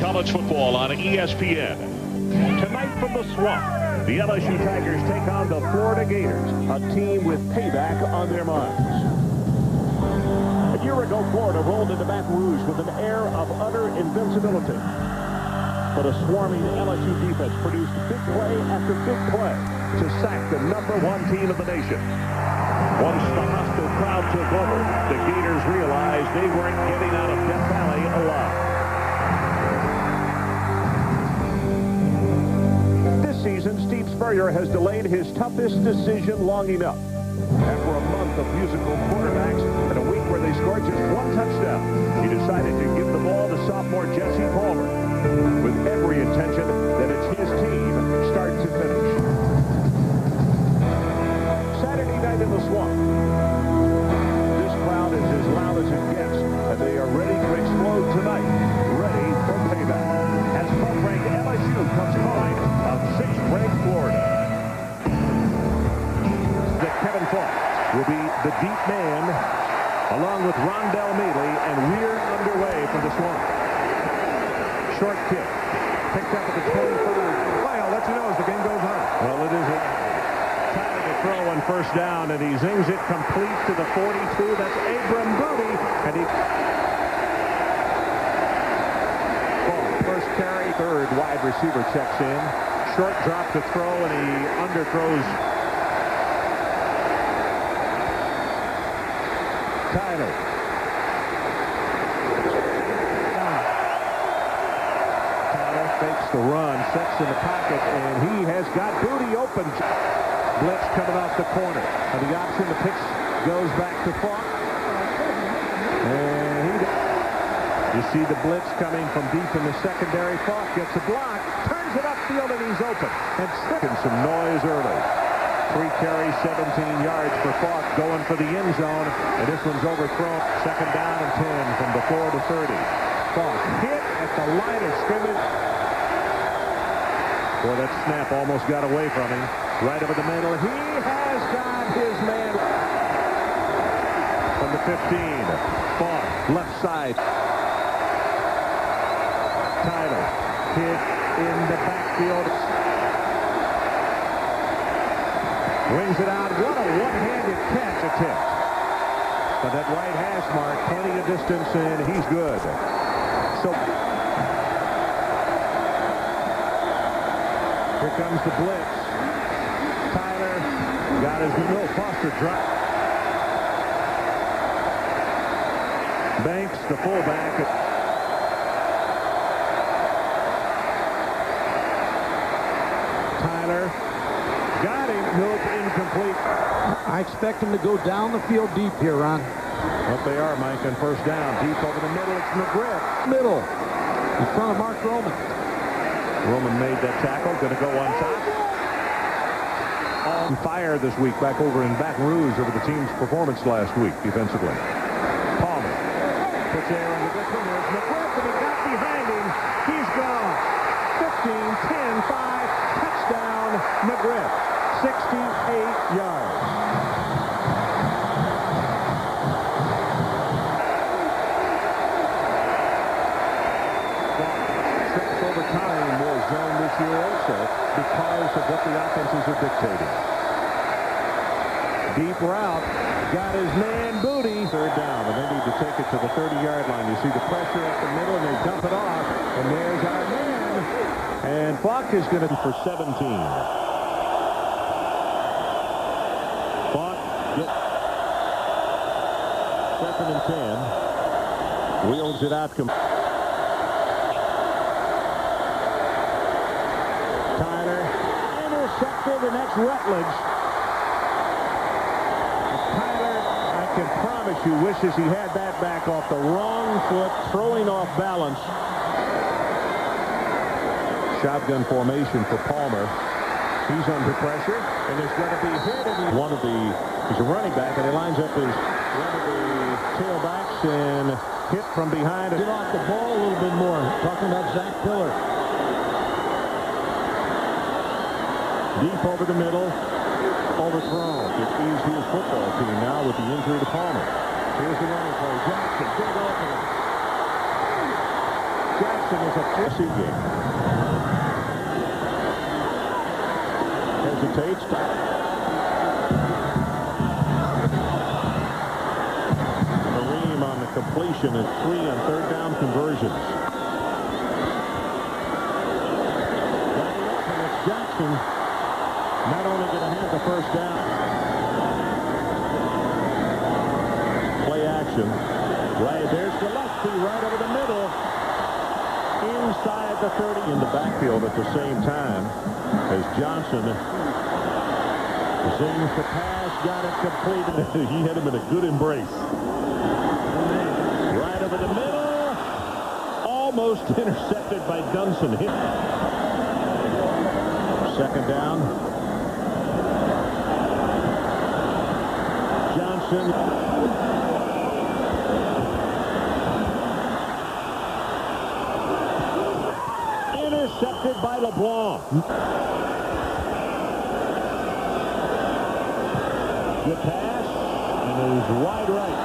college football on ESPN. Tonight from the Swamp, the LSU Tigers take on the Florida Gators, a team with payback on their minds. A year ago, Florida rolled into Baton Rouge with an air of utter invincibility. But a swarming LSU defense produced big play after big play to sack the #1 team of the nation. Once the hostile crowd took over, the Gators realized they weren't getting out of Death Valley alive. This season, Steve Spurrier has delayed his toughest decision long enough. After a month of musical quarterbacks and a week where they scored just 1 touchdown, he decided to give the ball to sophomore Jesse Palmer, with every intention that it's his team start to finish. Saturday night in the Swamp. This crowd is as loud as it gets, and they are ready to explode tonight, ready for payback. As 12th-ranked LSU comes calling of 6th-ranked Florida. That Kevin Faulk will be the deep man, along with Rondell Mealy, and we're underway for the Swamp. Short kick, picked up at the 25. Well, I'll let you know as the game goes on. Well, it is time to throw on first down, and he zings it complete to the 42. That's Abram Booty, and he... First carry, third wide receiver checks in. Short drop to throw, and he underthrows Tyler. Tyler fakes the run, sets in the pocket, and he has got Booty open. Blitz coming off the corner. And the option, the pitch goes back to Faulk. And you see the blitz coming from deep in the secondary. Faulk gets a block, turns it upfield, and he's open. And making some noise early. 3 carries, 17 yards for Faulk, going for the end zone. And this one's overthrown. 2nd down and 10 from the 4 to 30. Faulk hit at the line of scrimmage. Boy, that snap almost got away from him. Right over the middle. He has got his man. From the 15. Faulk, left side. Tyler hit in the backfield. Wings it out. What a one-handed catch attempt. But that right hash mark, plenty of distance, and he's good. So here comes the blitz. Tyler got his middle. Foster drop. Banks, the fullback. Tyler got him. Nope, incomplete. I expect him to go down the field deep here, Ron. What they are, Mike, on first down. Deep over the middle. It's McGriff. Middle. In front of Mark Roman. Roman made that tackle. Going to go on top. On fire this week back over in Baton Rouge over the team's performance last week defensively. Palmer puts air under this one. There's McGriff, and he got behind him. He's gone. 15, 10, 5. Touchdown, McGriff. 68 yards. Overtime was done this year also because of what the offenses are dictating. Deep route, got his man Booty. 3rd down, and they need to take it to the 30-yard line. You see the pressure up the middle, and they dump it off, and there's our man. And Faulk is going to be for 17. Faulk, 2nd and 10. Wheels it out. Tyler intercepted, and that's Rutledge. Tyler, I can promise you, wishes he had that back off the wrong foot, throwing off balance. Shotgun formation for Palmer. He's under pressure, and there's going to be hit. He's a running back, and he lines up as one of the tailbacks and hit from behind. Get off the ball a little bit more. Talking about Zach Pillar. Deep over the middle, overthrown. It eased his football team now with the injury to Palmer. Here's the running play. Jackson, big opening. Jackson Jackson is a fifth game. Hesitates. Kareem on the completion and 3 on third down conversions. Lining up, and it's Jackson. Not only going to have the first down. Play action. Right, there's Gillespie right over the middle. Inside the 30. In the backfield at the same time as Johnson zings the pass, got it completed. He had him in a good embrace. Right over the middle. Almost intercepted by Dunson. Second down. Johnson. Intercepted by LeBlanc. Good pass, and it was wide right.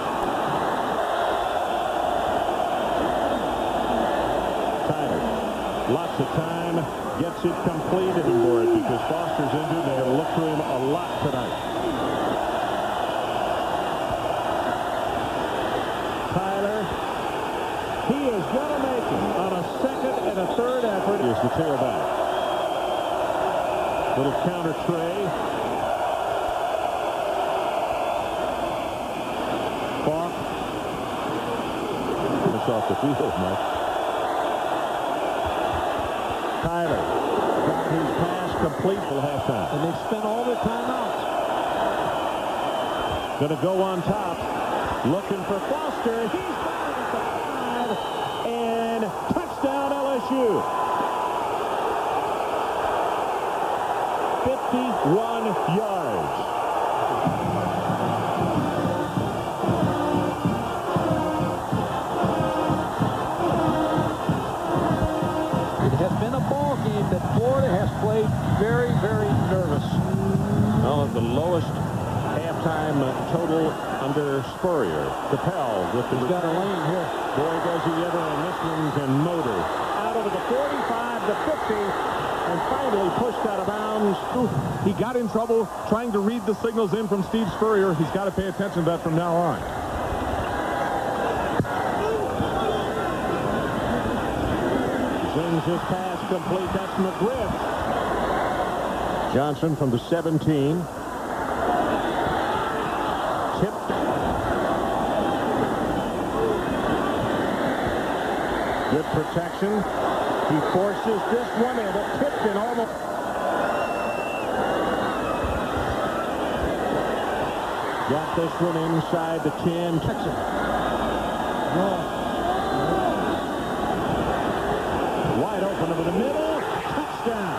Tyler, lots of time, gets it completed for it because Foster's injured. They're going to look to him a lot tonight. Tyler, he is going to make it on a second and a third effort. Is the tailback. Little counter tray. Falk. It's off the field, Mike. Tyler got his pass complete for halftime. And they spent all their timeouts. Going to go on top. Looking for Foster. He's got it at the 5. And touchdown LSU. 51 yards. It has been a ball game that Florida has played very, very nervous. Well, the lowest halftime total under Spurrier. Capel with the... He's got a lane here. Boy, does he ever, and this one can motor. Out over the 45, the 50, and finally pushed out of bounds. He got in trouble trying to read the signals in from Steve Spurrier. He's got to pay attention to that from now on. Zings his pass complete. That's McGriff. Johnson from the 17. Tipped. Good protection. He forces this one in. It tipped in almost. Got this one inside the 10. Wide open over the middle. Touchdown.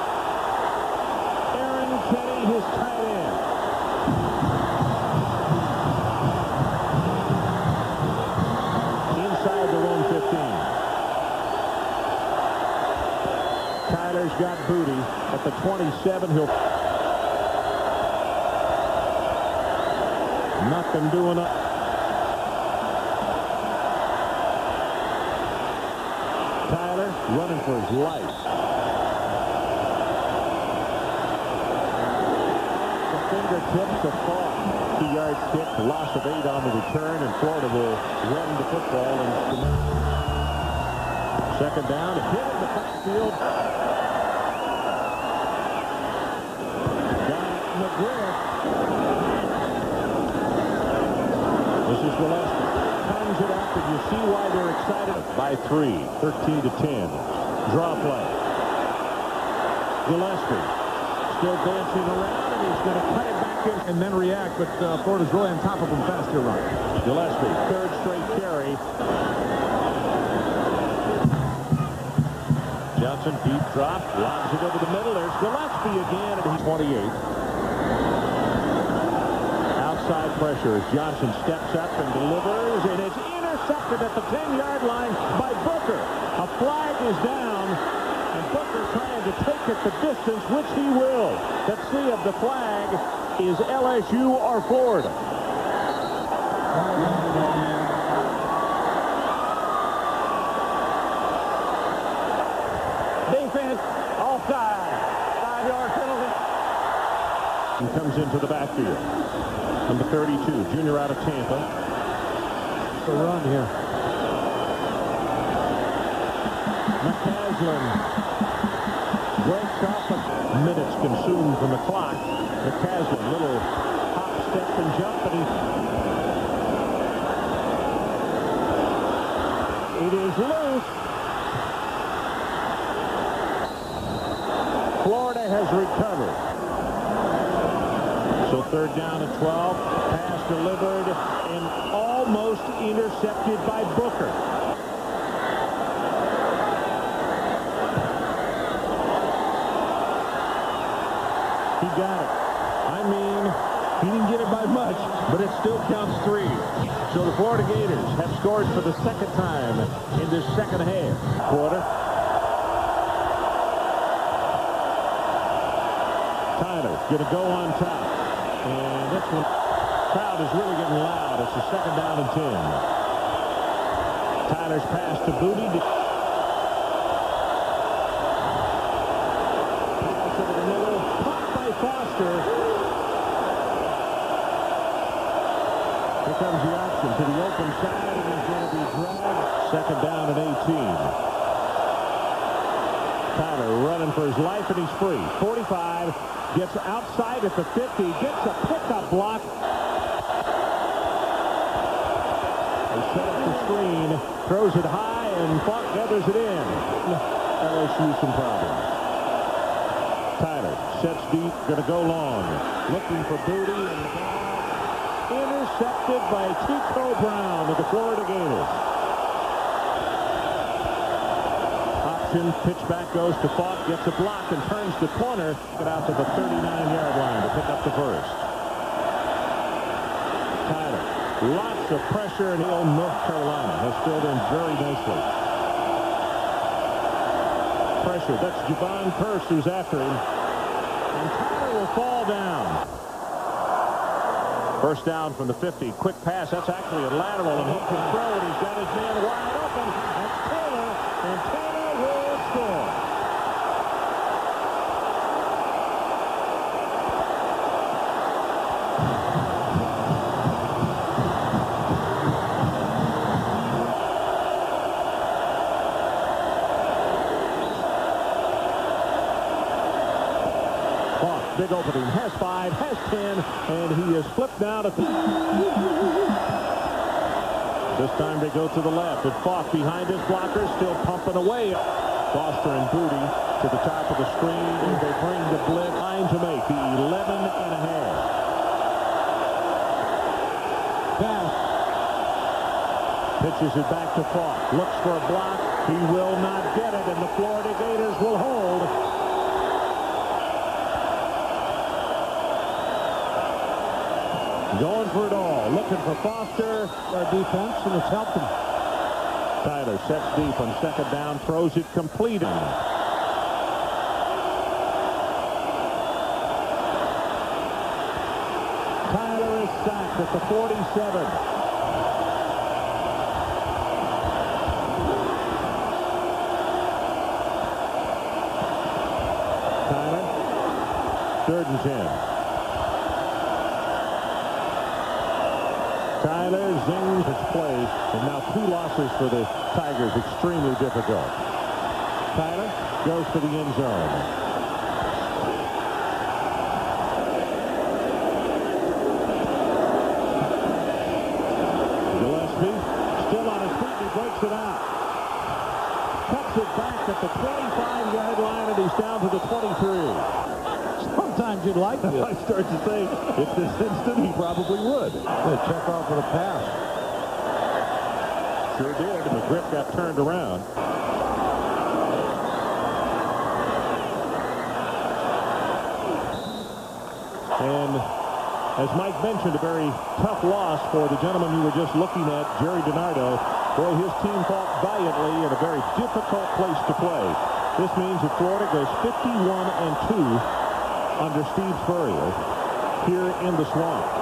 Aaron Kenny, his tight end. Inside the 115. Tyler's got Booty at the 27. He'll... Nothing doing up. Tyler running for his life. The fingertips of Falk. 2-yard kick, loss of 8 on the return, and Florida will run the football. And second down, hit in the backfield. Got McGriff. This is Gillespie. Times it up, and you see why they're excited. By 3, 13-10. Draw play. Gillespie still dancing around, and he's going to cut it back in. And then react, but Florida's really on top of him fast here, Ron. Gillespie, third straight carry. Johnson, deep drop, lobs it over the middle. There's Gillespie again, and he's 28. Outside pressure as Johnson steps up and delivers, and it's intercepted at the 10-yard line by Booker. A flag is down, and Booker trying to take it the distance, which he will. Let's see if the flag is LSU or Florida. onside. 5-yard penalty. He comes into the backfield. Number 32, junior out of Tampa. The run here. McCaslin breaks off. Minutes consumed from the clock. McCaslin, little hop, step, and jump, but it is loose. Florida has recovered. So third down at 12. Pass delivered and almost intercepted by Booker. He got it. I mean, he didn't get it by much, but it still counts 3. So the Florida Gators have scored for the second time in this second half. Quarter. Tyler going to go on top. And this one, crowd is really getting loud. It's a second down and 10. Tyler's pass to Booty. Pass over the middle. Caught by Foster. Here comes the option to the open side, and he's going to be dragged. Second down and 18. Tyler running for his life, and he's free. 45. Gets outside at the 50. Gets a pickup block. They set up the screen. Throws it high, and Falk gathers it in. LSU some problems. Tyler sets deep. Going to go long. Looking for Booty. And the ball intercepted by Tico Brown of the Florida Gators. Pitch back goes to Falk, gets a block and turns the corner. Get out to the 39-yard line to pick up the first. Tyler, lots of pressure, and North Carolina has filled in very nicely. Pressure, that's Javon Curse who's after him. And Tyler will fall down. First down from the 50. Quick pass, that's actually a lateral, and he can throw it. He's got his man wide open. That's Taylor, and Taylor will score. Big opening, has 5, has 10, and he is flipped now to... This time they go to the left, and Falk behind his blocker, still pumping away. Foster and Booty to the top of the screen, and they bring the blitz line to make the 11.5. Pass. Pitches it back to Falk, looks for a block. He will not get it, and the Florida Gators will hold. Going for it all, looking for Foster. Our defense, and it's helped him. Tyler sets deep on second down, throws it complete. Tyler is sacked at the 47. Tyler, 3rd and 10. Tyler zings his play, and now 2 losses for the Tigers, extremely difficult. Tyler goes to the end zone. Gillespie still on his feet, he breaks it out. Cuts it back at the 25-yard line, and he's down to the 23. Sometimes you'd like to. I start to think if this instant, he probably would. Check off with a pass. Sure did. The grip got turned around. And as Mike mentioned, a very tough loss for the gentleman you were just looking at, Jerry DiNardo. Boy, his team fought valiantly in a very difficult place to play. This means that Florida goes 51-2 under Steve Spurrier here in the Swamp.